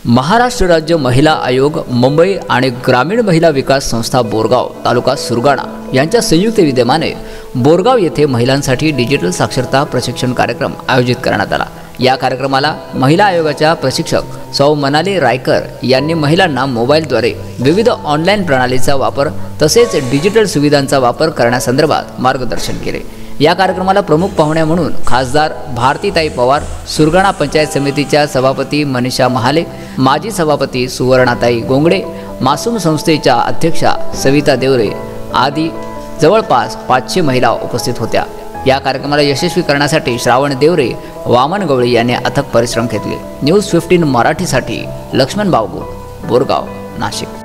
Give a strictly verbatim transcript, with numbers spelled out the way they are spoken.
महाराष्ट्र राज्य महिला आयोग, मुंबई आणि ग्रामीण महिला विकास संस्था बोरगाव तालुका सुरगाणा यांच्या संयुक्त विद्यमाने बोरगाव येथे महिलांसाठी डिजिटल साक्षरता प्रशिक्षण कार्यक्रम आयोजित करण्यात आला। या कार्यक्रमाला महिला आयोगाच्या प्रशिक्षक सौ मनाली रायकर यांनी महिलांना मोबाईलद्वारे विविध ऑनलाईन प्रणालीचा वापर तसेच डिजिटल सुविधांचा वापर करण्यासंदर्भात मार्गदर्शन केले। या कार्यक्रमाला प्रमुख पाहुण्या म्हणून खासदार भारतीताई पवार, सुरगाणा पंचायत समितीच्या सभापती मनीषा महाले, माजी सभापती सुवर्णाताई गोंगडे, मासूम संस्थेच्या अध्यक्षा सविता देवरे आदी जवळपास पाचशे महिला उपस्थित होत्या। या कार्यक्रमाला यशस्वी करण्यासाठी श्रावण देवरे, वामन गवळी यांनी अथक परिश्रम घेतले। न्यूज पंधरा मराठीसाठी लक्ष्मण बावगुर, बोरगाव, नाशिक।